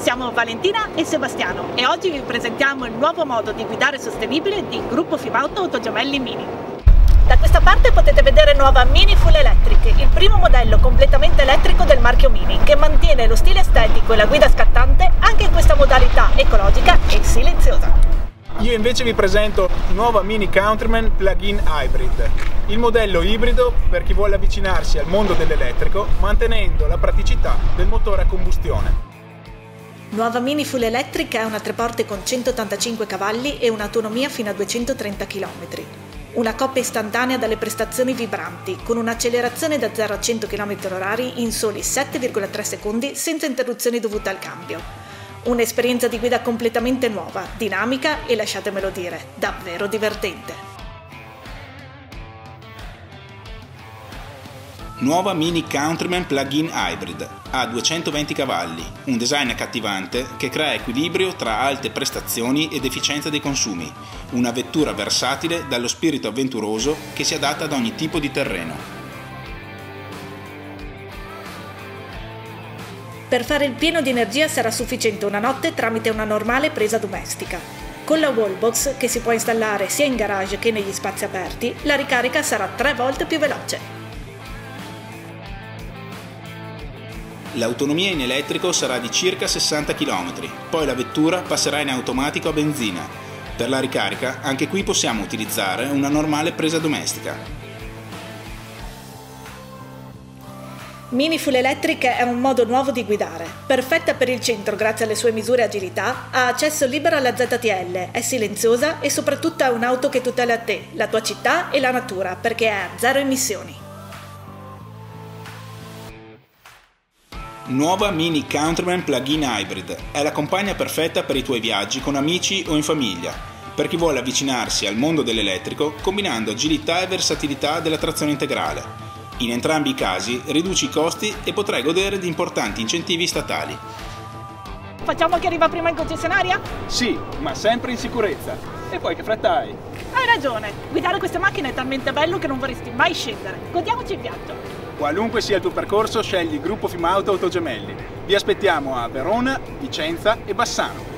Siamo Valentina e Sebastiano e oggi vi presentiamo il nuovo modo di guidare sostenibile di Gruppo Fimauto Autogemelli Mini. Da questa parte potete vedere nuova Mini Full Electric, il primo modello completamente elettrico del marchio Mini, che mantiene lo stile estetico e la guida scattante anche in questa modalità ecologica e silenziosa. Io invece vi presento nuova Mini Countryman Plug-in Hybrid, il modello ibrido per chi vuole avvicinarsi al mondo dell'elettrico mantenendo la praticità del motore a combustione. Nuova Mini Full Electric è una 3 porte con 185 cavalli e un'autonomia fino a 230 km. Una coppia istantanea dalle prestazioni vibranti, con un'accelerazione da 0 a 100 km/h in soli 7,3 secondi senza interruzioni dovute al cambio. Un'esperienza di guida completamente nuova, dinamica e, lasciatemelo dire, davvero divertente. Nuova Mini Countryman Plug-in Hybrid, ha 220 cavalli, un design accattivante che crea equilibrio tra alte prestazioni ed efficienza dei consumi, una vettura versatile dallo spirito avventuroso che si adatta ad ogni tipo di terreno. Per fare il pieno di energia sarà sufficiente una notte tramite una normale presa domestica. Con la wallbox, che si può installare sia in garage che negli spazi aperti, la ricarica sarà 3 volte più veloce. L'autonomia in elettrico sarà di circa 60 km, poi la vettura passerà in automatico a benzina. Per la ricarica, anche qui possiamo utilizzare una normale presa domestica. Mini Full Electric è un modo nuovo di guidare. Perfetta per il centro grazie alle sue misure e agilità, ha accesso libero alla ZTL, è silenziosa e soprattutto è un'auto che tutela te, la tua città e la natura, perché è a zero emissioni. Nuova Mini Countryman Plug-in Hybrid è la compagna perfetta per i tuoi viaggi con amici o in famiglia, per chi vuole avvicinarsi al mondo dell'elettrico combinando agilità e versatilità della trazione integrale. In entrambi i casi riduci i costi e potrai godere di importanti incentivi statali. Facciamo che arriva prima in concessionaria? Sì, ma sempre in sicurezza. E poi che fretta hai? Hai ragione, guidare queste macchine è talmente bello che non vorresti mai scendere. Godiamoci il viaggio. Qualunque sia il tuo percorso, scegli Gruppo Fimauto Autogemelli. Vi aspettiamo a Verona, Vicenza e Bassano.